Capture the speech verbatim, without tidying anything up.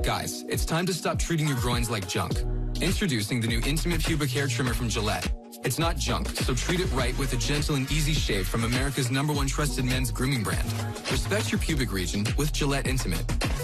Guys, it's time to stop treating your groins like junk. Introducing the new Intimate Pubic Hair Trimmer from Gillette. It's not junk, so treat it right with a gentle and easy shave from America's number one trusted men's grooming brand. Respect your pubic region with Gillette Intimate.